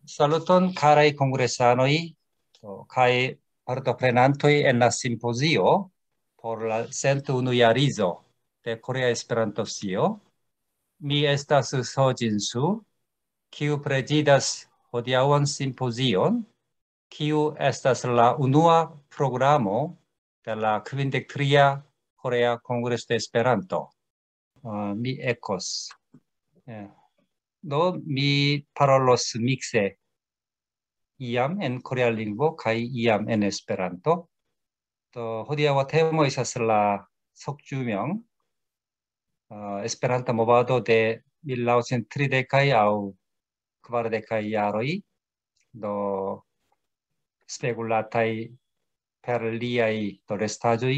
Saluton carai congressanoi, kai partoprenantoi en la simpozio por la 101 jarizo de Korea Esperanto-sio. Mi estas Sojin-su, kiu prezidas hodiaŭan simpozion, kiu estas la unua programo de la 53 Korea Kongreso de Esperanto. Mi ekos. Do mi parolos mixe iam en korea lingvo kaj iam en Esperanto. To hodiaŭa temo estas la 석주명 Esperanta movado de 1930kaj aŭ 40kaj jaroj, do spekulataj per liaj restaĵoj.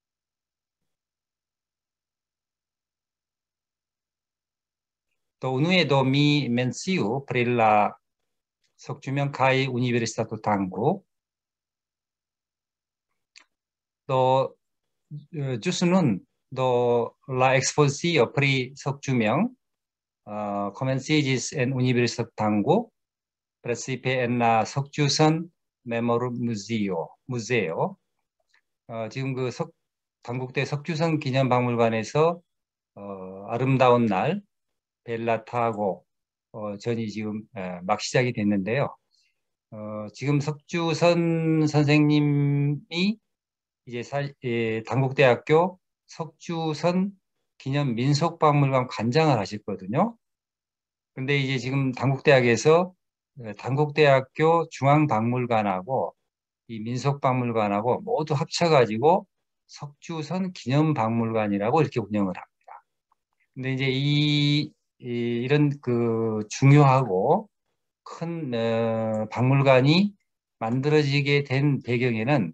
Do unue do mi menciu pri la 석주명 kaj Universitato Tango. Do ĵus nun do la ekspozicio pri 석주명 komenciĝis en Universitato Tango, precipe en la 석주선 muzeo. 지금 그 당국대 석주선 기념박물관에서 아름다운 날 벨라 타고 전이 지금 막 시작이 됐는데요. 지금 석주선 선생님이 이제 당국대학교 석주선 기념 민속박물관 관장을 하셨거든요. 근데 이제 지금 당국대학에서 당국대학교 중앙박물관하고 이 민속박물관하고 모두 합쳐가지고 석주선 기념박물관이라고 이렇게 운영을 합니다. 근데 이제 이런 그 중요하고 큰 박물관이 만들어지게 된 배경에는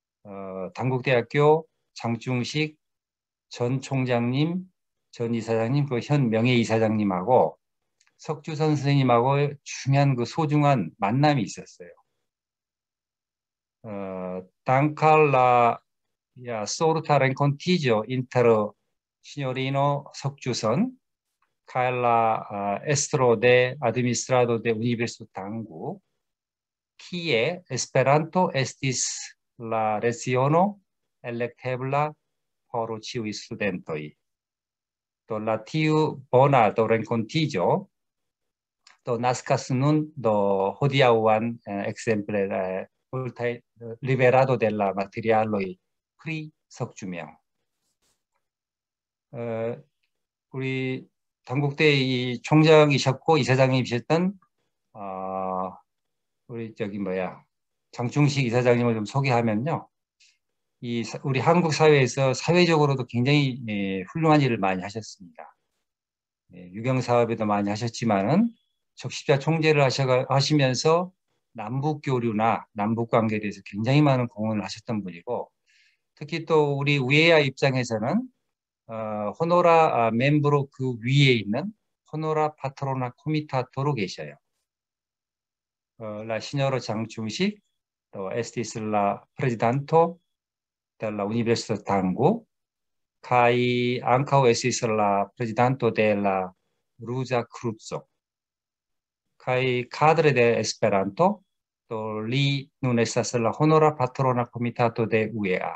당국대학교 장충식 전 총장님, 전 이사장님, 그 현 명예이사장님하고 석주선 선생님하고 중요한 그 소중한 만남이 있었어요. Dankala sorta rencontigio inter signorino 석주선 kaj la estro de administrado de Universitato Tango, kie Esperanto estis la leciono elektebla por ĉiuj studentoj. Do la tiu bona do rencontigio do naskas nun do hodiaŭan ekzemple liberado de la materialoj pri 석주명. 우리 당국대 이 총장이셨고 이사장님이셨던 우리 장충식 이사장님을 좀 소개하면요. 우리 한국 사회에서 사회적으로도 굉장히 훌륭한 일을 많이 하셨습니다. 유경 사업에도 많이 하셨지만은 적십자 총재를 하시면서 남북 교류나 남북 관계에 대해서 굉장히 많은 공헌을 하셨던 분이고, 특히 또 우리 우에야 입장에서는 호노라 멤버로 그 위에 있는 호노라 파트로나 코미타토로 계셔요. La signora 장충식, 또 estis la presidente de la Universidad Tango, kaj ankaŭ estis la presidento de la Ruĝa Kruco. Kaj cadre de Esperanto, 또 li nun estas la honora patrona comitato de UEA.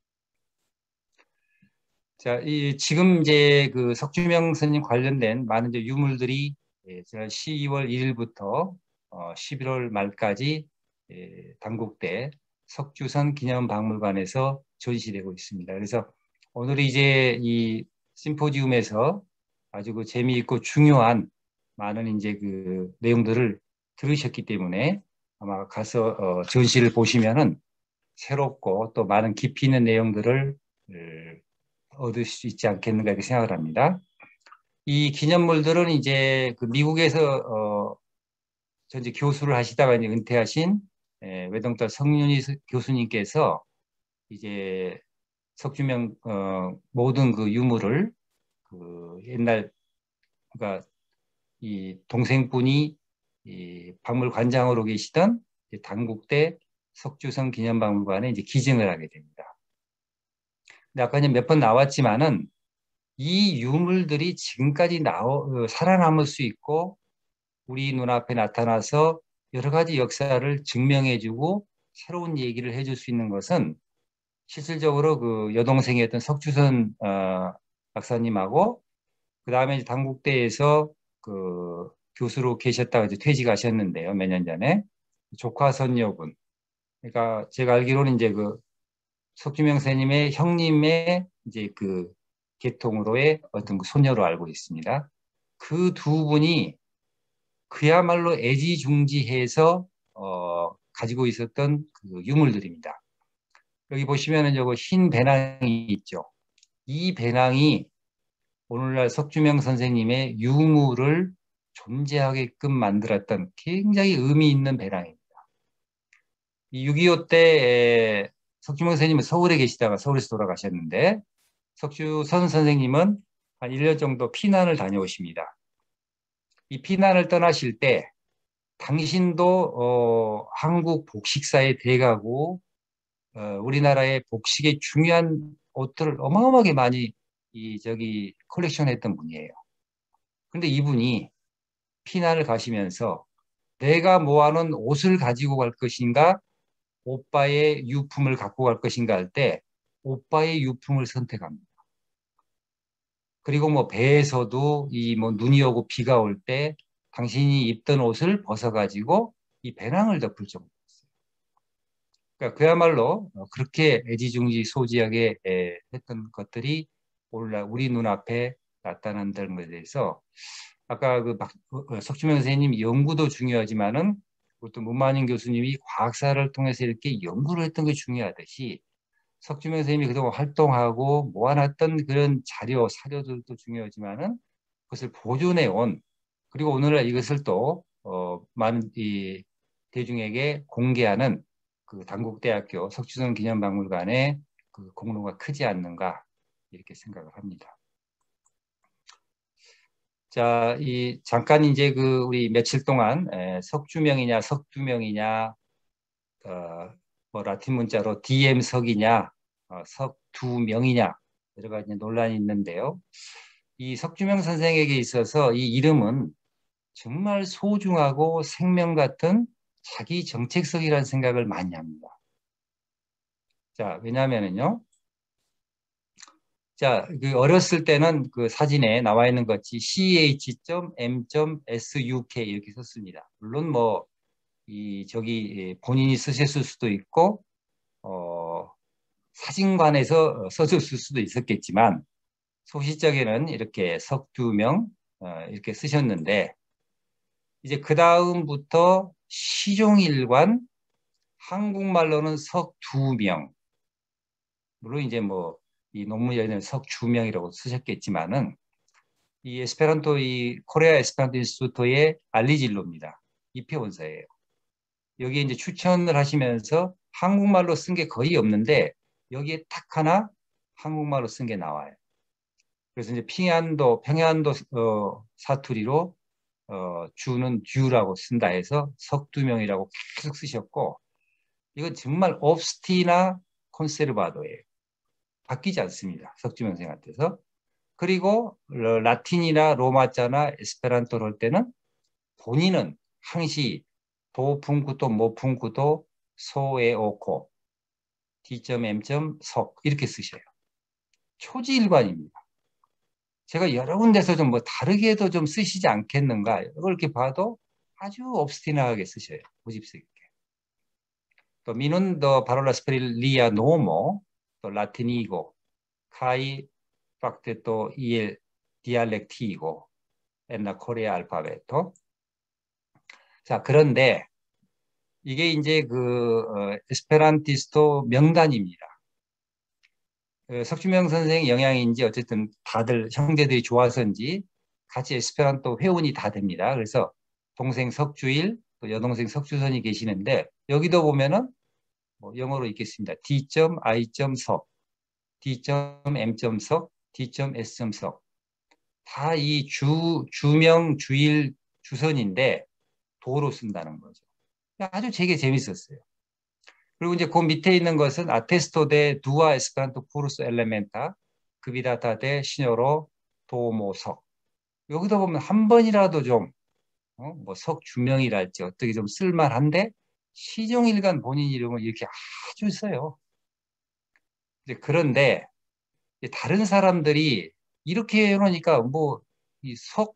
자, 지금 이제 그 석주명 선생님 관련된 많은 이제 유물들이 지난 12월 1일부터 11월 말까지 당국대 석주선 기념박물관에서 전시되고 있습니다. 그래서 오늘이 이제 이 심포지움에서 아주 그 재미있고 중요한 많은 이제 그 내용들을 들으셨기 때문에 아마 가서 전시를 보시면은 새롭고 또 많은 깊이 있는 내용들을 얻을 수 있지 않겠는가 이렇게 생각을 합니다. 이 기념물들은 이제 그 미국에서 전체 교수를 하시다가 이제 은퇴하신 외동딸 성윤희 교수님께서 이제 석주명 모든 그 유물을 그 옛날 그러니까 이 동생분이 이 박물관장으로 계시던 당국대 석주선 기념박물관에 이제 기증을 하게 됩니다. 근데 아까 몇 번 나왔지만은 이 유물들이 지금까지 살아남을 수 있고 우리 눈앞에 나타나서 여러 가지 역사를 증명해주고 새로운 얘기를 해줄 수 있는 것은 실질적으로 그 여동생이었던 석주선 박사님하고 그 다음에 당국대에서 그 교수로 계셨다가 이제 퇴직하셨는데요. 몇 년 전에 조카 선녀분. 그러니까 제가 알기로는 이제 그 석주명 선생님의 형님의 이제 그 계통으로의 어떤 그 손녀로 알고 있습니다. 그 두 분이 그야말로 애지중지해서 가지고 있었던 그 유물들입니다. 여기 보시면은 저거 흰 배낭이 있죠. 이 배낭이 오늘날 석주명 선생님의 유물을 존재하게끔 만들었던 굉장히 의미 있는 배낭입니다. 이 6.25 때 석주명 선생님은 서울에 계시다가 서울에서 돌아가셨는데 석주선 선생님은 한 1년 정도 피난을 다녀오십니다. 이 피난을 떠나실 때 당신도 한국 복식사의 대가고 우리나라의 복식의 중요한 옷들을 어마어마하게 많이 저기 컬렉션했던 분이에요. 근데 이분이 피난을 가시면서 내가 모아놓은 옷을 가지고 갈 것인가, 오빠의 유품을 갖고 갈 것인가 할 때 오빠의 유품을 선택합니다. 그리고 뭐 배에서도 이 뭐 눈이 오고 비가 올 때 당신이 입던 옷을 벗어가지고 이 배낭을 덮을 정도였어요. 그러니까 그야말로 그렇게 애지중지소지하게 했던 것들이 오늘날 우리 눈앞에 나타난다는 것에 대해서 아까 그 석주명 선생님 연구도 중요하지만은 또 문만인 교수님이 과학사를 통해서 이렇게 연구를 했던 게 중요하듯이 석주명 선생님이 그동안 활동하고 모아놨던 그런 자료, 사료들도 중요하지만은 그것을 보존해 온 그리고 오늘날 이것을 또 많은 이 대중에게 공개하는 그 단국대학교 석주선 기념박물관의 그 공로가 크지 않는가 이렇게 생각을 합니다. 자, 이 잠깐 이제 그 우리 며칠 동안 석주명이냐 석두명이냐 뭐 라틴 문자로 DM석이냐 석두명이냐 여러 가지 논란이 있는데요. 이 석주명 선생에게 있어서 이 이름은 정말 소중하고 생명 같은 자기 정체성이라는 생각을 많이 합니다. 자, 왜냐하면은요. 자, 그 어렸을 때는 그 사진에 나와 있는 것이 ch.m.suk 이렇게 썼습니다. 물론 뭐 이 저기 본인이 쓰셨을 수도 있고 사진관에서 써줬을 수도 있었겠지만 소시적에는 이렇게 석두명 이렇게 쓰셨는데 이제 그 다음부터 시종일관 한국말로는 석두명 물론 이제 뭐 이 논문에는 석주명이라고 쓰셨겠지만은 이 에스페란토 이 코레아 에스페란토 인스티튜토의 알리질로입니다. 입회 원서예요. 여기에 이제 추천을 하시면서 한국말로 쓴 게 거의 없는데 여기에 딱 하나 한국말로 쓴 게 나와요. 그래서 이제 평안도 사투리로 주는 듀라고 쓴다 해서 석두명이라고 계속 쓰셨고 이건 정말 옵스티나 콘세르바도예요. 바뀌지 않습니다. 석주명 선생한테서. 그리고 라틴이나 로마자나 에스페란토로 할 때는 본인은 항시 도풍구도 모풍구도 소에오코 D.M.석 이렇게 쓰셔요. 초지일관입니다. 제가 여러 군데서 좀 뭐 다르게도 좀 쓰시지 않겠는가 이렇게 봐도 아주 옵스티나하게 쓰셔요. 고집스럽게. 또 미는 더 바롤라 스페릴리아 노모 또 라티니고 카이 팍테 또 이엘 디알렉티이고 엔나 코리아 알파베토. 자, 그런데 이게 이제 그 에스페란티스토 명단입니다. 석주명 선생 영향인지 어쨌든 다들 형제들이 좋아서인지 같이 에스페란토 회원이 다 됩니다. 그래서 동생 석주일, 또 여동생 석주선이 계시는데 여기도 보면은 뭐 영어로 읽겠습니다. D.I.석, D.M.석, D.S.석 다 이 주명, 주일, 주선인데 도로 쓴다는 거죠. 아주 되게 재밌었어요. 그리고 이제 그 밑에 있는 것은 아테스토 데 두아 에스페란토 쿠르스 엘레멘타 그비다타 데 시녀로 도모석 여기도 보면 한 번이라도 좀 뭐 석주명이랄지 어떻게 좀 쓸만한데 시종일관 본인 이름을 이렇게 아주 써요. 그런데 다른 사람들이 이렇게 해놓으니까 뭐 이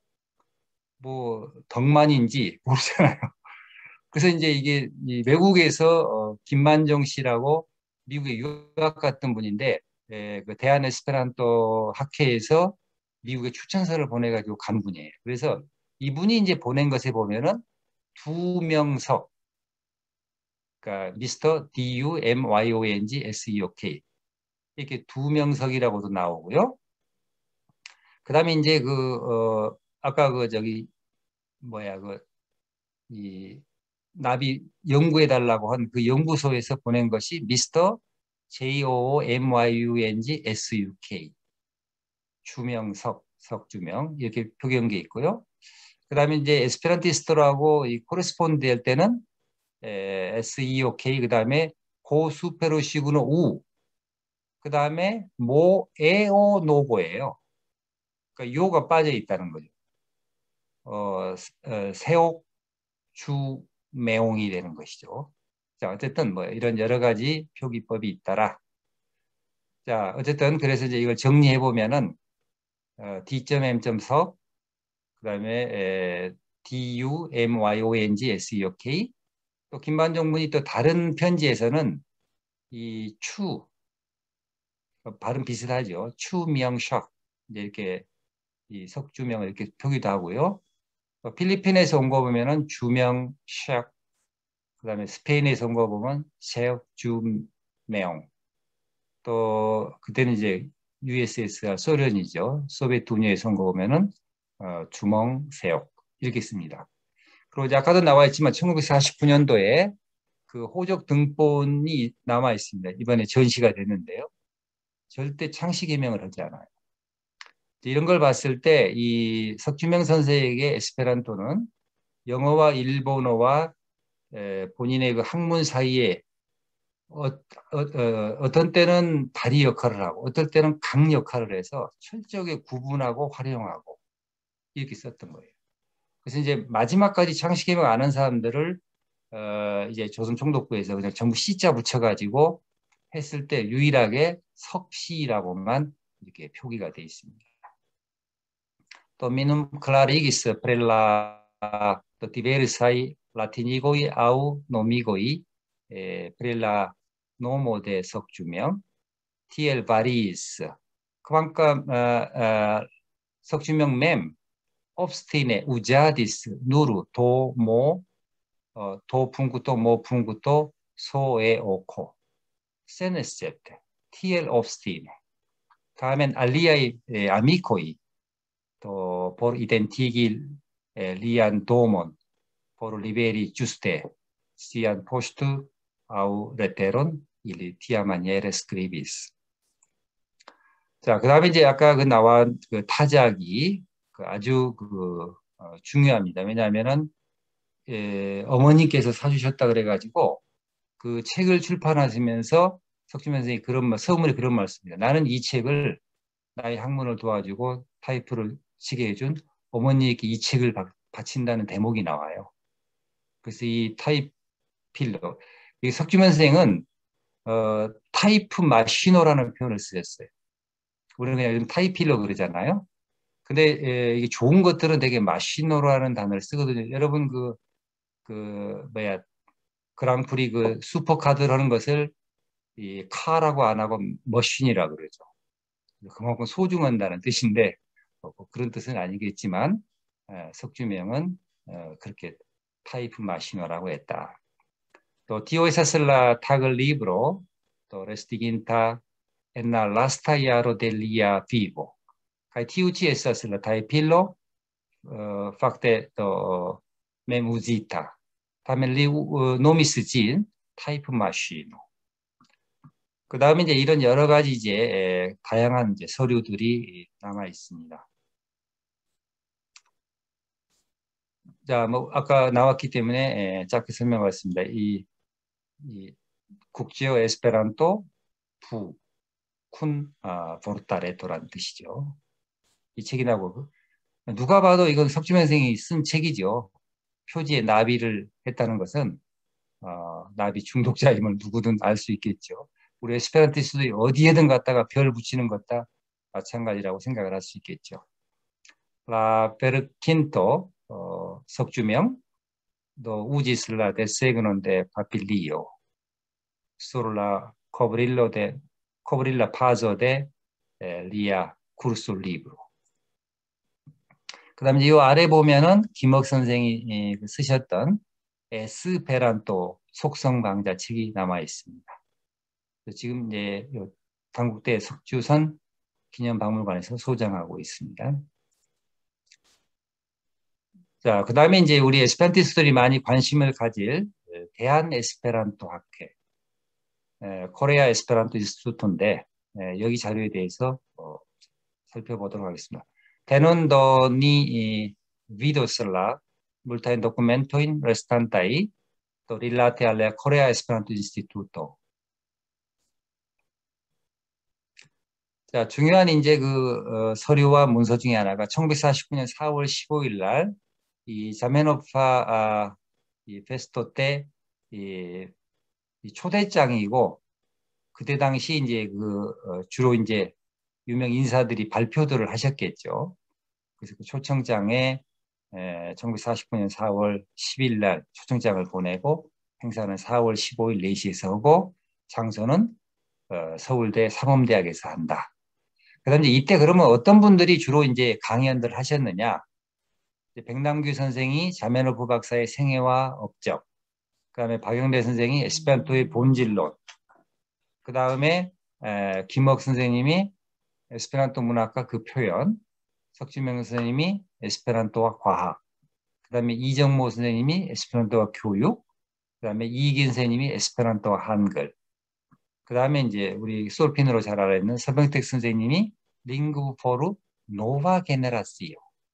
뭐 덕만인지 모르잖아요. 그래서 이제 이게 이 외국에서 김만정 씨라고 미국에 유학 갔던 분인데 그 대한 에스페란토 학회에서 미국에 추천서를 보내가지고 간 분이에요. 그래서 이분이 이제 보낸 것에 보면은 두명석, 그러니까 미스터 DUMYONGSEOK 이렇게 두명석이라고도 나오고요. 그다음에 이제 아까 저기 뭐야 이 나비 연구해 달라고 한 그 연구소에서 보낸 것이 미스터 JOOMYUNGSUK 주명석 석주명 이렇게 표기한 게 있고요. 그다음에 이제 에스페란티스트라고 이 코레스폰드 할 때는 SEOK 그다음에 고수페로시구노 우 그다음에 모에오노고예요. 그러니까 요가 빠져 있다는 거죠. 세옥 주매옹이 되는 것이죠. 자, 어쨌든 뭐 이런 여러 가지 표기법이 있더라. 자, 어쨌든 그래서 이제 이걸 정리해 보면은 D.M.석 그다음에 DUMYONGSEOK 또 김반정문이 또 다른 편지에서는 이 발음 비슷하죠. 추명석 이제 이렇게 이 석주명을 이렇게 표기도 하고요. 필리핀에서 온 거 보면은 주명석 그다음에 스페인에서 온 거 보면 세주메옹 또 그때는 이제 USSR 소련이죠. 소비에트 운영에서 온 거 보면은 주멍세옥 이렇게 씁니다. 그리고 이제 아까도 나와 있지만 1949년도에 그 호적 등본이 남아 있습니다. 이번에 전시가 됐는데요. 절대 창씨 개명을 하지 않아요. 이런 걸 봤을 때 이 석주명 선생에게 에스페란토는 영어와 일본어와 본인의 그 학문 사이에 어떤 때는 다리 역할을 하고 어떨 때는 강 역할을 해서 철저하게 구분하고 활용하고 이렇게 썼던 거예요. 그래서 이제 마지막까지 창씨 개명 안 한 사람들을 이제 조선 총독부에서 그냥 전부 시자 붙여가지고 했을 때 유일하게 석시라고만 이렇게 표기가 돼 있습니다. 또 minum clarigis prella diversai latinigoi au nomigoi prella nomo de 석주명 TL variis 그만큼 석주명 mem obstine usadis nuru do mo do punto mo punto so e oco senescepte TL obstine 다음엔 aliai amicoi 또 por identigil lian domon por liberi juste sian postu au letteron ili tia maniere scribis. 자, 그다음에 이제 아까 그 나온 그 타작이 아주 중요합니다. 왜냐하면은 어머니께서 사주셨다 그래가지고 그 책을 출판하시면서 석주명 선생이 서문에 그런 말씀입니다. 나는 이 책을 나의 학문을 도와주고 타이프를 치게 해준 어머니에게 이 책을 바친다는 대목이 나와요. 그래서 이 타이필러, 이 석주명 선생은 타이프 마시노라는 표현을 쓰셨어요. 우리는 그냥 요즘 타이필러 그러잖아요. 근데 이게 좋은 것들은 되게 마시노라는 단어를 쓰거든요. 여러분 뭐야 그랑프리 그 슈퍼카드를 하는 것을 이 카라고 안 하고 머신이라 그러죠. 그만큼 소중한다는 뜻인데 그런 뜻은 아니겠지만 석주명은 그렇게 타이프 마시노라고 했다. 또 디오에사슬라 탁을 리브로 또 레스티긴타 엔나 라스타이아로 델리아 비보 kai tiuci estas la tajpilo fakte do mem uzita. tamen li nomis ĝin 타이프마시노. 그 다음에 이제 이런 여러 가지 이제 다양한 이제 서류들이 남아 있습니다. 자, 뭐 아까 나왔기 때문에 짧게 설명하겠습니다. 이 국제어 에스페란토 쿤 포르타레토라는 뜻이죠. 이 책이 나고 누가 봐도 이건 석주명 선생이 쓴 책이죠. 표지에 나비를 했다는 것은 나비 중독자임을 누구든 알 수 있겠죠. 우리 에스페란티스트들이 어디에든 갖다가 별 붙이는 것과 마찬가지라고 생각을 할 수 있겠죠. 라 베르킨토 석주명 도 우지슬라 데 세그논 데 파필리오 솔라 코브릴라 파조 데 리아 쿠르소 리브로. 그 다음에 이 아래 보면은 김억 선생이 쓰셨던 에스페란토 속성 강좌책이 남아 있습니다. 지금 이제 당국대 석주선 기념박물관에서 소장하고 있습니다. 자, 그 다음에 이제 우리 에스페란티스트들이 많이 관심을 가질 대한 에스페란토 학회, 코레아 에스페란토 인스티튜트인데 여기 자료에 대해서 살펴보도록 하겠습니다. Tenun doni vidos la multajn dokumentojn restantaj do rilate al la Korea Esperanto Instituto. 자, 중요한 이제 서류와 문서 중에 하나가 1949년 4월 15일 날 이 자메노파 이 페스토 때 이 초대장이고 그때 당시 이제 주로 이제 유명 인사들이 발표들을 하셨겠죠. 그래서 그 초청장에 1949년 4월 10일 날 초청장을 보내고 행사는 4월 15일 4시에서 하고 장소는 서울대 사범대학에서 한다. 그다음에 이때 그러면 어떤 분들이 주로 이제 강연들 하셨느냐? 백남규 선생이 자메노프 박사의 생애와 업적, 그다음에 박영래 선생이 에스페란토의 본질론, 그다음에 김억 선생님이 에스페란토 문학과 그 표현, 석주명 선생님이 에스페란토와 과학, 그다음에 이정모 선생님이 에스페란토와 교육, 그다음에 이긴 선생님이 에스페란토와 한글, 그다음에 이제 우리 솔핀으로 잘 알아있는 서병택 선생님이 링구 포르 노바 게네라시오.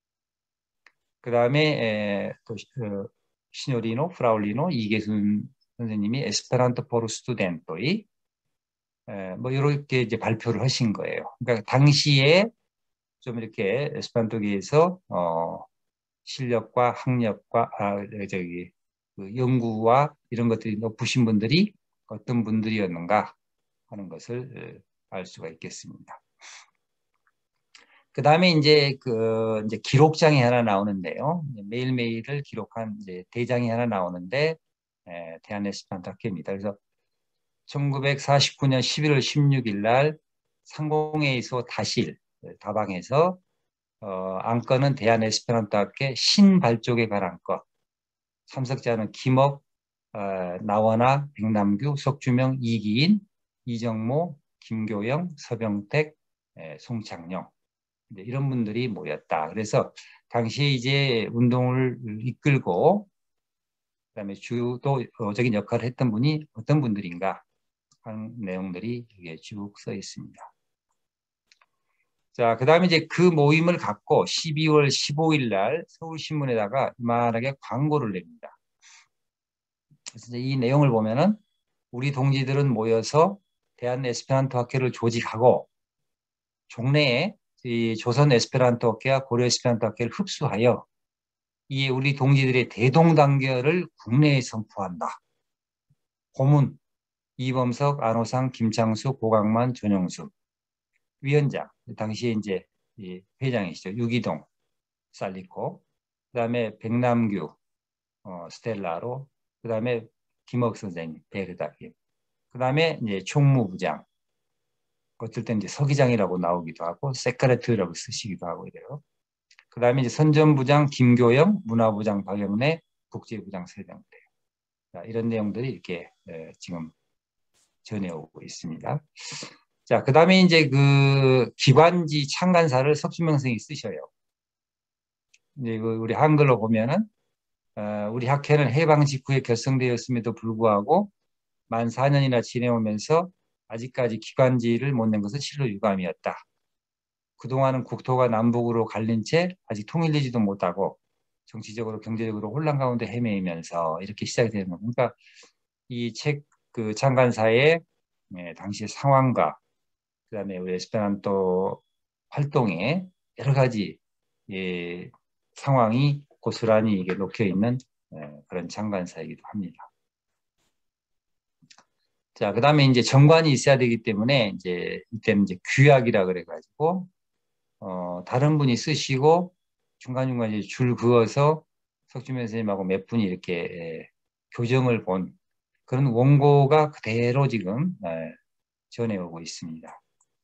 그다음에 또 시뇨리노 프라울리노 이계순 선생님이 에스페란토 포르 스투덴토이 뭐 이렇게 이제 발표를 하신 거예요. 그러니까 당시에 좀 이렇게 에스페란토계에서 실력과 학력과 그 연구와 이런 것들이 높으신 분들이 어떤 분들이었는가 하는 것을 알 수가 있겠습니다. 그 다음에 이제 이제 기록장이 하나 나오는데요. 매일매일을 기록한 이제 대장이 하나 나오는데 대한 에스페란토 학회입니다. 그래서 1949년 11월 16일 날 상공회의소 다실 다방에서 안건은 대한 에스페란토 학회 신발족에 관한 것. 참석자는 김억, 나원아, 백남규, 석주명, 이기인, 이정모, 김교영, 서병택, 송창용 이런 분들이 모였다. 그래서 당시에 이제 운동을 이끌고 그다음에 주도적인 역할을 했던 분이 어떤 분들인가 하는 내용들이 여기에 쭉 써 있습니다. 자, 그 다음에 이제 그 모임을 갖고 12월 15일 날 서울신문에다가 이만하게 광고를 냅니다. 그래서 이 내용을 보면은 우리 동지들은 모여서 대한 에스페란토 학회를 조직하고 종래에 이 조선 에스페란토 학회와 고려 에스페란토 학회를 흡수하여 이에 우리 동지들의 대동단결을 국내에 선포한다. 고문 이범석, 안호상, 김창수, 고강만, 전용수 위원장 당시에 이제 회장이시죠. 유기동 살리코 그다음에 백남규 스텔라로 그다음에 김억 선생님 베르다김 그다음에 이제 총무부장 어떨 때 이제 서기장이라고 나오기도 하고 세크레트라고 쓰시기도 하고 이래요. 그 다음에 이제 선전부장 김교영, 문화부장 박영래, 국제부장 서병대 이런 내용들이 이렇게 지금 전해오고 있습니다. 자, 그 다음에 이제 그 기관지 창간사를 석주명 선생이 쓰셔요. 이제 우리 한글로 보면은 우리 학회는 해방 직후에 결성되었음에도 불구하고 만 4년이나 지내오면서 아직까지 기관지를 못 낸 것은 실로 유감이었다. 그동안은 국토가 남북으로 갈린 채 아직 통일되지도 못하고 정치적으로 경제적으로 혼란 가운데 헤매이면서 이렇게 시작이 되는 겁니다. 그러니까 이 책 그 창간사의 당시의 상황과 그다음에 우리 에스페란토 활동의 여러 가지 상황이 고스란히 이게 녹혀 있는 그런 장관사이기도 합니다. 자, 그다음에 이제 정관이 있어야 되기 때문에 이제 이때는 이제 규약이라 그래가지고 다른 분이 쓰시고 중간중간 이제 줄 그어서 석주면 선생님하고 몇 분이 이렇게 교정을 본 그런 원고가 그대로 지금 전해오고 있습니다.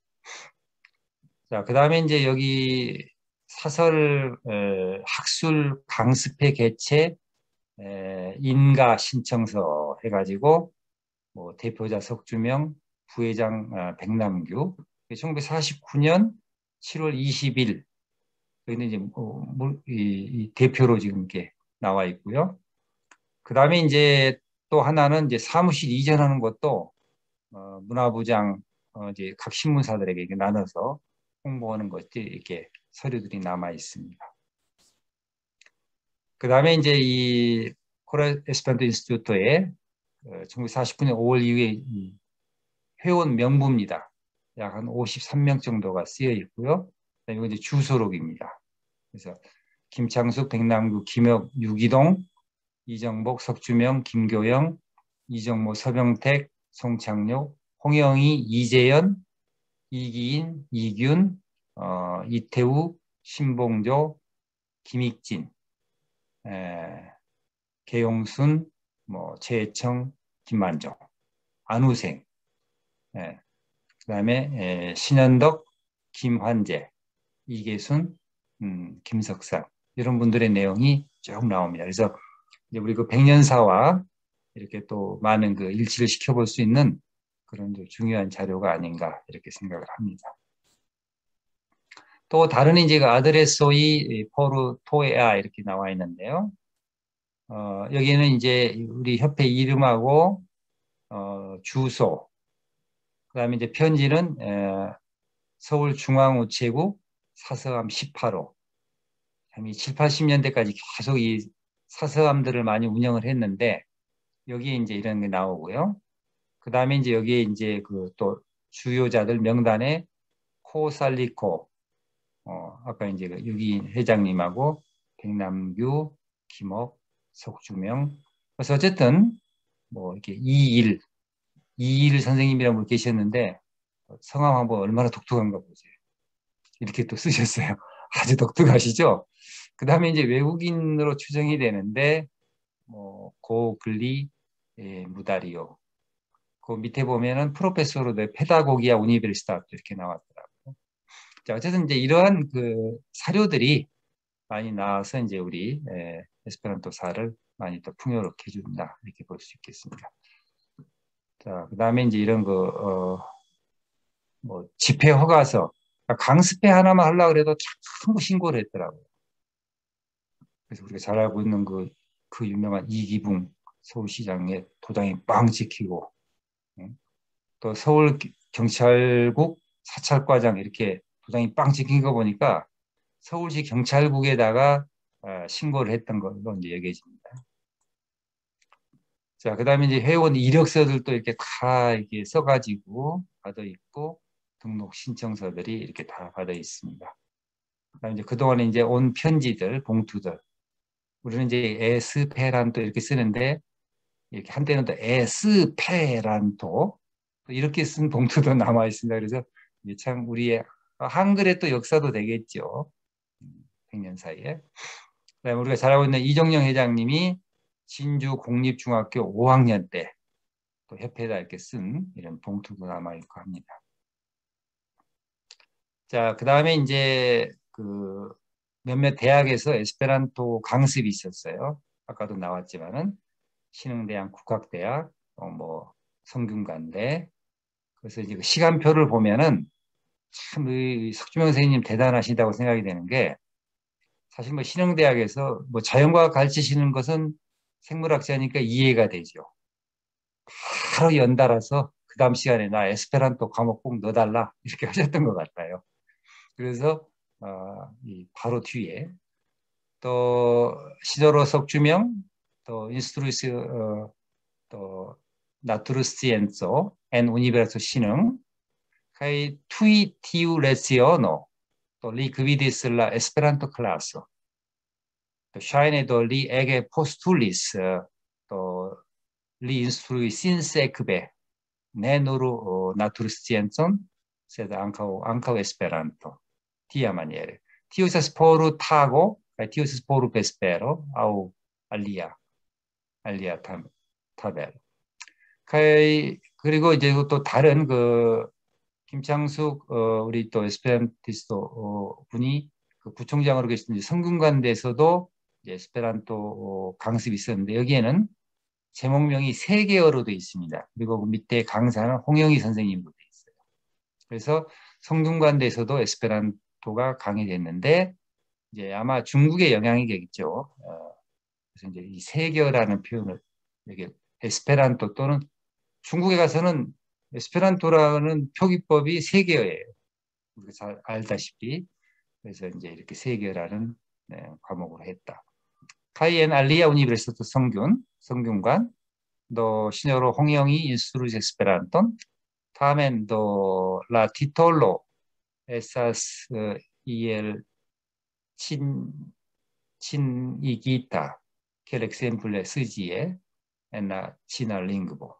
자, 그다음에 이제 여기 사설 학술 강습회 개최 인가 신청서 해가지고 뭐 대표자 석주명, 부회장 백남규, 1949년 7월 20일 여기는 이제 이 대표로 지금 이렇게 나와 있고요. 그 다음에 이제 또 하나는 이제 사무실 이전하는 것도 문화부장 이제 각 신문사들에게 이렇게 나눠서 홍보하는 것들이 이렇게 서류들이 남아 있습니다. 그 다음에 이제 이 코레 에스페란토 인스티튜토에 1949년 5월 이후에 회원 명부입니다. 약 한 53명 정도가 쓰여 있고요. 이거 이제 주소록입니다. 그래서 김창숙, 백남규, 김혁, 유기동, 이정복, 석주명, 김교영, 이정모, 서병택, 송창록, 홍영희, 이재현, 이기인, 이균, 이태우, 신봉조, 김익진, 계용순, 뭐 최혜청, 김만정, 안우생, 그다음에 신현덕, 김환재, 이계순, 김석상 이런 분들의 내용이 쭉 나옵니다. 그래서 이제 우리 그 백년사와 이렇게 또 많은 그 일치를 시켜볼 수 있는 그런 중요한 자료가 아닌가 이렇게 생각을 합니다. 또 다른 이제 그 아드레소이 포르토에아 이렇게 나와 있는데요. 여기는 이제 우리 협회 이름하고 주소, 그다음에 이제 편지는 서울중앙우체국 사서함 18호. 이 7, 80년대까지 계속 이 사서함들을 많이 운영을 했는데 여기에 이제 이런 게 나오고요. 그 다음에 이제 여기에 이제 그 또 주요자들 명단에 코살리코, 아까 이제 여기 회장님하고 백남규, 김옥, 석주명. 그래서 어쨌든 뭐 이렇게 이일 선생님이라는 분 계셨는데 성함 한번 얼마나 독특한가 보세요. 이렇게 또 쓰셨어요. 아주 독특하시죠? 그 다음에 이제 외국인으로 추정이 되는데, 뭐, 고글리 무다리오. 그 밑에 보면은 프로페소로 데 페다고기아 우니베르시타 이렇게 나왔더라고요. 자, 어쨌든 이제 이러한 그 사료들이 많이 나와서 이제 우리 에스페란토사를 많이 더 풍요롭게 해준다. 이렇게 볼 수 있겠습니다. 자, 그 다음에 이제 이런 거, 뭐, 집회 허가서, 강습회 하나만 하려고 해도 자꾸 신고를 했더라고요. 그래서 우리가 잘 알고 있는 그 유명한 이기붕 서울시장의 도장이 빵 찍히고, 또 서울경찰국 사찰과장 이렇게 도장이 빵 찍힌 거 보니까 서울시 경찰국에다가 신고를 했던 걸로 이제 여겨집니다. 자, 그 다음에 이제 회원 이력서들도 이렇게 다 이렇게 써가지고 받아 있고 등록 신청서들이 이렇게 다 받아 있습니다. 그다음에 이제 그동안에 이제 온 편지들, 봉투들. 우리는 이제 에스페란토 이렇게 쓰는데 이렇게 한때는 또 에스페란토 이렇게 쓴 봉투도 남아 있습니다. 그래서 참 우리의 한글의 또 역사도 되겠죠. 100년 사이에. 그다음에 우리가 잘 알고 있는 이정영 회장님이 진주 공립중학교 5학년 때 또 협회에다 이렇게 쓴 이런 봉투도 남아 있고 합니다. 자, 그다음에 이제 그 몇몇 대학에서 에스페란토 강습이 있었어요. 아까도 나왔지만은 신흥대학, 국학대학, 뭐 성균관대. 그래서 이제 그 시간표를 보면은 참 석주명 선생님 대단하시다고 생각이 되는 게 사실 뭐 신흥대학에서 뭐 자연과학 가르치시는 것은 생물학자니까 이해가 되죠. 바로 연달아서 그 다음 시간에 나 에스페란토 과목 꼭 넣어달라 이렇게 하셨던 것 같아요. 그래서 바로 뒤에 또 시도로 석주명, 또 인스트루스 또 나투르스티엔소 엔 우니베르소 신흥 kai tui tiu leciono, 또 리그비디스 라 에스페란토 클라스. 또 샤이네도 리 에게 포스툴리스 또 리 인스트루이 신세크베 네노루 나투르스티엔손 세드 앙카우 에스페란토 티아마니에르 티우스 포르 타고 티우스 포르 베스페로 아우 알리아 타벨 그리고 이제 또 다른 그 김창숙 우리 또 에스페란티스트 분이 그 부총장으로 계신 성균관대에서도 이제 에스페란토 강습이 있었는데 여기에는 제목명이 세 개어로 되어 있습니다. 그리고 그 밑에 강사는 홍영희 선생님으로 되어 있어요. 그래서 성균관대에서도 에스페란토가 강의됐는데 이제 아마 중국의 영향이겠죠. 그래서 이제 이 세 개어라는 표현을 이게 에스페란토 또는 중국에 가서는 에스페란토라는 표기법이 세 개어예요. 우리가 잘 알다시피. 그래서 이제 이렇게 세 개라는 과목으로 했다. 카이엔 알리아 우니베르시티 성균관, 도 시녀로 홍영이 인스루스 에스페란톤, 타멘 도 라 티톨로 에사스 이엘 친이기타 켈렉셈플레 스지에 엔나 치나 링그보.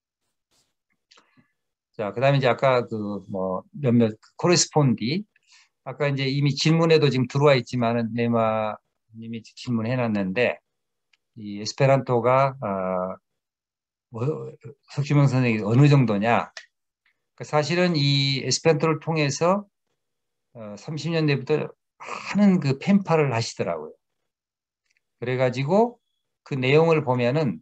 자, 그다음에 이제 아까 그 뭐 몇몇 코레스폰디 아까 이제 이미 질문에도 지금 들어와 있지만은 네마님이 질문해놨는데 이 에스페란토가 석주명 선생이 어느 정도냐? 사실은 이 에스페란토를 통해서 30년대부터 많은 그 펜팔을 하시더라고요. 그래가지고 그 내용을 보면은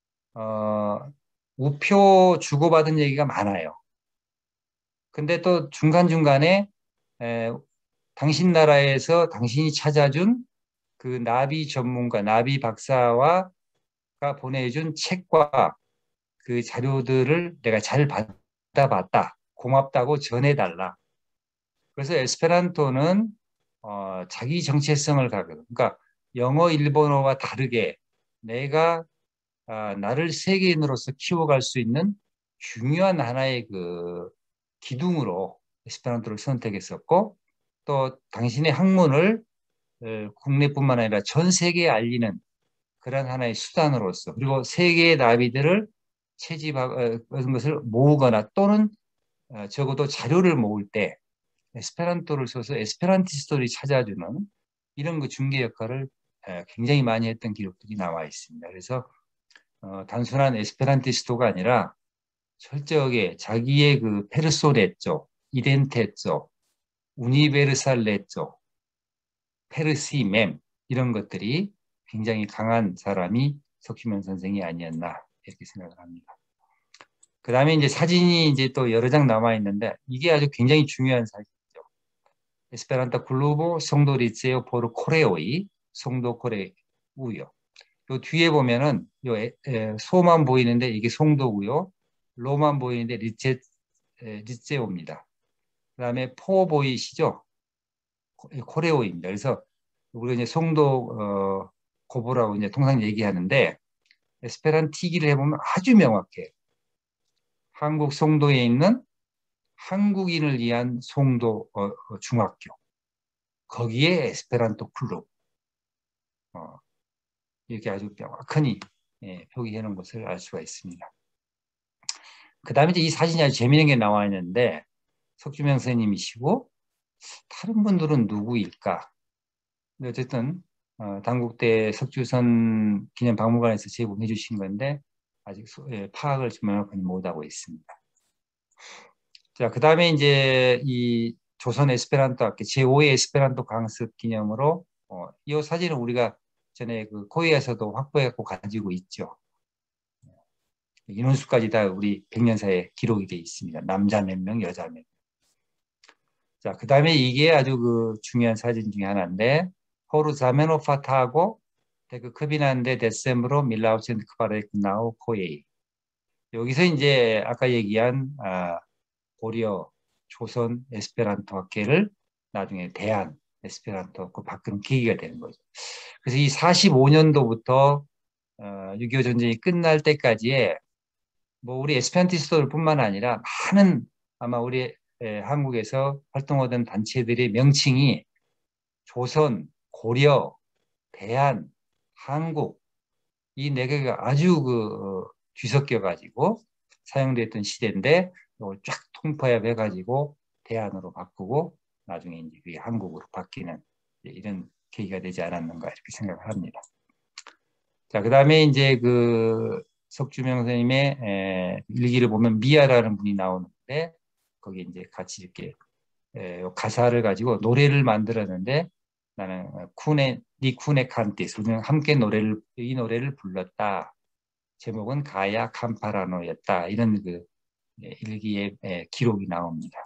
우표 주고받은 얘기가 많아요. 근데 또 중간중간에 당신 나라에서 당신이 찾아준 그 나비 전문가, 나비 박사가 보내준 책과 그 자료들을 내가 잘 받아봤다. 고맙다고 전해달라. 그래서 에스페란토는 자기 정체성을 가거든. 그러니까 영어, 일본어와 다르게 내가 나를 세계인으로서 키워갈 수 있는 중요한 하나의 그 기둥으로 에스페란토를 선택했었고 또 당신의 학문을 국내뿐만 아니라 전 세계에 알리는 그런 하나의 수단으로서 그리고 세계의 나비들을 채집하는 것을 모으거나 또는 적어도 자료를 모을 때 에스페란토를 써서 에스페란티스트를 찾아주는 이런 그 중개 역할을 굉장히 많이 했던 기록들이 나와 있습니다. 그래서 단순한 에스페란티스트가 아니라 철저하게 자기의 그 페르소네죠, 이덴테죠, 우니베르살레죠, 페르시mem 이런 것들이 굉장히 강한 사람이 석주명 선생이 아니었나 이렇게 생각을 합니다. 그 다음에 이제 사진이 이제 또 여러 장 남아 있는데 이게 아주 굉장히 중요한 사진이죠. 에스페란토 글루보 송도 리체오 포르 코레오이 송도 코레 우요. 요 뒤에 보면은 요 소만 보이는데 이게 송도고요. 로만 보이는데 리체오입니다. 그다음에 포 보이시죠? 코레오입니다. 그래서 우리가 이제 송도 고보라고 이제 통상 얘기하는데 에스페란티기를 해보면 아주 명확해. 한국 송도에 있는 한국인을 위한 송도 중학교. 거기에 에스페란토 클럽. 이렇게 아주 명확하니 표기해 놓은 것을 알 수가 있습니다. 그 다음에 이제 이 사진이 아주 재미있는 게 나와 있는데 석주명 선생님이시고 다른 분들은 누구일까? 어쨌든 당국대 석주선 기념박물관에서 제공해 주신 건데 아직 파악을 정확하게 못하고 있습니다. 자, 그 다음에 이제 이 조선 에스페란토 학교 제5회 에스페란토 강습 기념으로 이 사진은 우리가 전에 그 코리아에서도 확보해갖고 가지고 있죠. 인원수까지 다 우리 백년사에 기록이 되어 있습니다. 남자 몇 명, 여자 몇 명. 자, 그 다음에 이게 아주 그 중요한 사진 중에 하나인데 호루 자메노파타하고 그 크비난데 데셈브로 밀라우센트 크바레 나우 코에이. 여기서 이제 아까 얘기한 고려 조선 에스페란토 학회를 나중에 대한 에스페란토 학교 바꾸는 계기가 되는 거죠. 그래서 이 45년도부터 6.25 전쟁이 끝날 때까지의 뭐 우리 에스페란티스트뿐만 아니라 많은 아마 우리 한국에서 활동하던 단체들의 명칭이 조선, 고려, 대한, 한국 이 네 개가 아주 뒤섞여 가지고 사용됐던 시대인데 이걸 쫙 통폐합해 가지고 대한으로 바꾸고 나중에 이제 그게 한국으로 바뀌는 이런 계기가 되지 않았는가 이렇게 생각을 합니다. 자, 그다음에 이제 석주명 선생님의 일기를 보면 미아라는 분이 나오는데 거기 이제 같이 이렇게 가사를 가지고 노래를 만들었는데 나는 니쿠네 칸티스 우리는 함께 이 노래를 불렀다. 제목은 가야 캄파라노였다. 이런 일기의 기록이 나옵니다.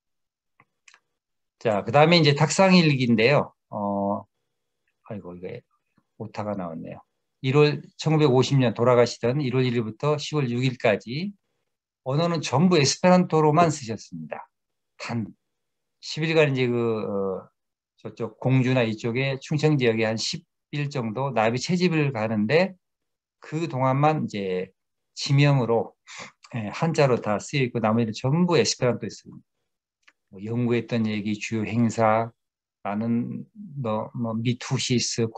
자, 그다음에 이제 탁상일기인데요. 아이고 이게 오타가 나왔네요. 1950년 돌아가시던 1월 1일부터 10월 6일까지 언어는 전부 에스페란토로만 쓰셨습니다. 단 10일간 이제 저쪽 공주나 이쪽에 충청 지역에 한 10일 정도 나비 채집을 가는데 그 동안만 이제 지명으로 한자로 다 쓰여 있고 나머지는 전부 에스페란토에 씁니다. 연구했던 얘기, 주요 행사, 나는 미투시스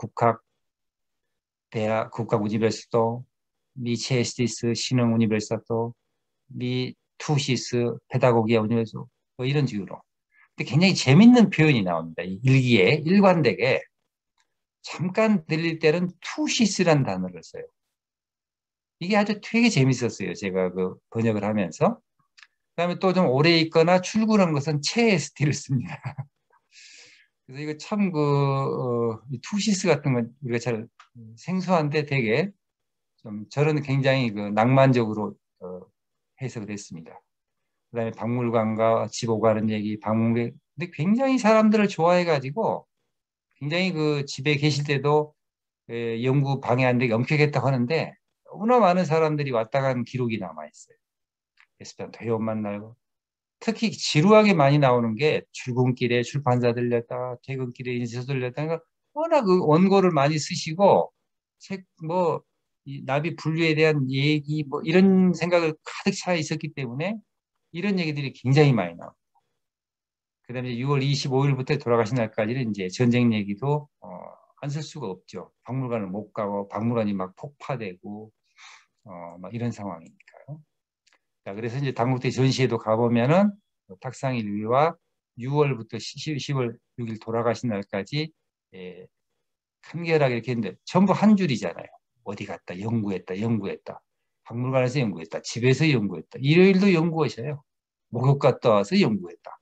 국학 우니베르시토, 미체스티스 신흥 우니베르시토, 미투시스 페다고기아 우니베르시토 이런 식으로. 근데 굉장히 재밌는 표현이 나옵니다. 이 일기에 일관되게 잠깐 들릴 때는 투시스라는 단어를 써요. 이게 아주 되게 재밌었어요. 제가 번역을 하면서. 그다음에 또 좀 오래 있거나 출근한 것은 체에스티를 씁니다. 그래서 이거 참 투시스 같은 건 우리가 잘 생소한데 되게 좀 저는 굉장히 낭만적으로 해석을 했습니다. 그다음에 박물관과 집 오가는 얘기, 방문객 근데 굉장히 사람들을 좋아해가지고 굉장히 집에 계실 때도 연구 방해하는데 엄격했다고 하는데 너무나 많은 사람들이 왔다 간 기록이 남아 있어요. 에스페란토 회원 만나고 특히 지루하게 많이 나오는 게 출근길에 출판사 들렸다, 퇴근길에 인쇄소 들렸다. 그러니까 워낙 원고를 많이 쓰시고 책 이 나비 분류에 대한 얘기 이런 생각을 가득 차 있었기 때문에 이런 얘기들이 굉장히 많이 나옵니다. 그다음에 6월 25일부터 돌아가신 날까지는 이제 전쟁 얘기도 안 쓸 수가 없죠. 박물관을 못 가고 박물관이 막 폭파되고 막 이런 상황이니까요. 자, 그래서 이제 당국대 전시회도 가보면은 탁상일기와 6월부터 10월 6일 돌아가신 날까지 간결하게 이렇게 했는데 전부 한 줄이잖아요. 어디 갔다, 연구했다. 박물관에서 연구했다, 집에서 연구했다. 일요일도 연구하셔요. 목욕 갔다 와서 연구했다.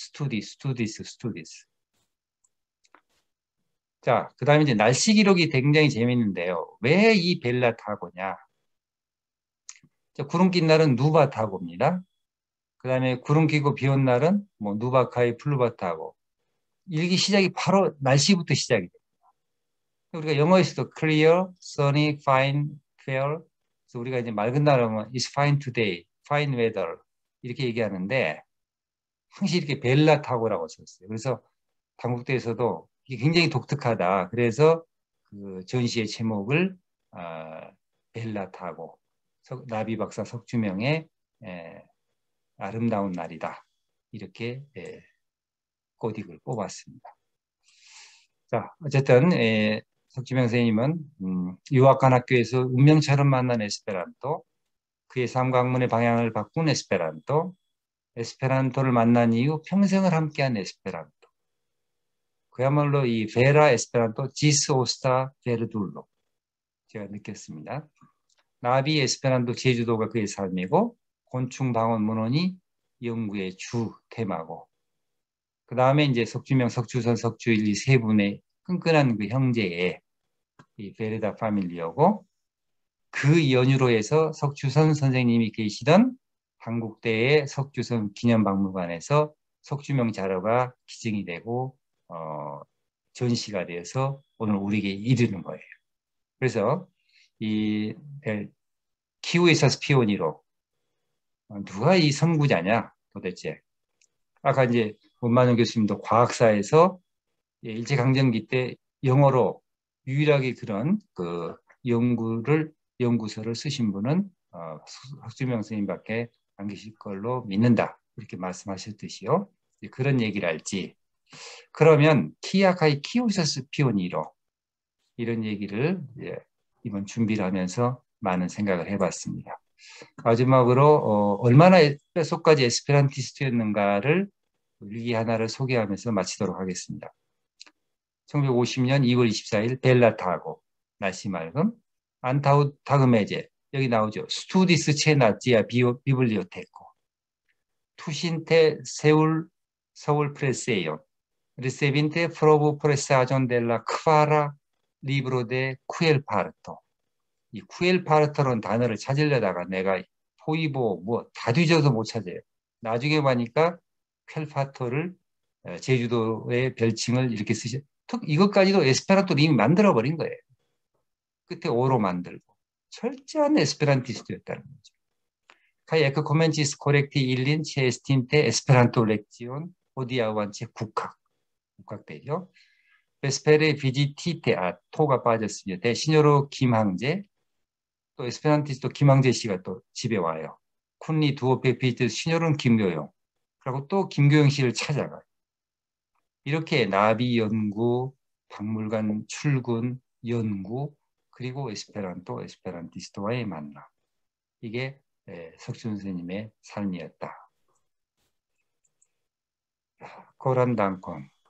스투디스. 자, 그 다음에 이제 날씨 기록이 굉장히 재밌는데요. 왜 이 벨라 타고냐? 구름 낀 날은 누바 타고입니다. 그 다음에 구름 끼고 비 온 날은 누바카이 플루바타고. 일기 시작이 바로 날씨부터 시작이 돼요. 우리가 영어에서도 clear, sunny, fine, fair. 그래서 우리가 이제 맑은 날 하면 it's fine today, fine weather 이렇게 얘기하는데 항상 이렇게 벨라 타고라고 썼어요. 그래서 당국대에서도 이게 굉장히 독특하다. 그래서 전시의 제목을 벨라 타고 나비 박사 석주명의 아름다운 날이다. 이렇게 꼬딕을 뽑았습니다. 자, 어쨌든 석주명 선생님은 유학한 학교에서 운명처럼 만난 에스페란토, 그의 삶과 학문의 방향을 바꾼 에스페란토를 만난 이후 평생을 함께한 에스페란토. 그야말로 이 베라 에스페란토 지스 오스타 베르둘로 제가 느꼈습니다. 나비 에스페란토 제주도가 그의 삶이고 곤충 방언 문헌이 연구의 주 테마고 그 다음에 이제 석주명, 석주선, 석주일리 세 분의 끈끈한 형제의 이 베르다 파밀리오고 그 연유로 해서 석주선 선생님이 계시던 한국대의 석주선 기념박물관에서 석주명 자료가 기증이 되고 전시가 되어서 오늘 우리에게 이르는 거예요. 그래서 이 키우이사스 피오니로 누가 이 선구자냐 도대체. 아까 이제 문만영 교수님도 과학사에서 일제강점기 때 영어로 유일하게 그런 연구서를 쓰신 분은 석주명 선생님밖에 안 계실 걸로 믿는다. 이렇게 말씀하셨듯이요. 그런 얘기를 할지. 그러면 키야카이 키우이사스 피오니로 이런 얘기를 이번 준비를 하면서 많은 생각을 해봤습니다. 마지막으로 얼마나 뼛속까지 에스페란티스트였는가를 일기 하나를 소개하면서 마치도록 하겠습니다. 1950년 2월 24일 벨라타고 날씨 맑음 안타우 타그메제 여기 나오죠. 스투디스 체나지아 비블리오테코 투신테 서울 프레세요 리세빈테 프로브 프레사존 델라 크바라 리브로 데 쿠엘파르토 이 쿠엘파르토라는 단어를 찾으려다가 내가 포이보 뭐 다 뒤져도 못 찾아요. 나중에 보니까 퀼파토를 제주도의 별칭을 이렇게 쓰셨. 이것까지도 에스페란토를 이미 만들어 버린 거예요. 끝에 오로 만들고 철저한 에스페란티스트였다는 거죠. Kai ecco comencis correcti illin ce estinte esperanto lection odiavan체 국학되죠. 베스페르 비지티테 토가 빠졌습니다. 대신여로 김항재 또 에스페란티스트 김항재 씨가 또 집에 와요. 쿤리 두오페 비트 신여론 김교영 그리고 또 김교영 씨를 찾아가요. 이렇게 나비 연구, 박물관 출근, 연구 그리고 에스페란토, 에스페란티스트와의 만남 이게 석준 선생님의 삶이었다. 코란당콘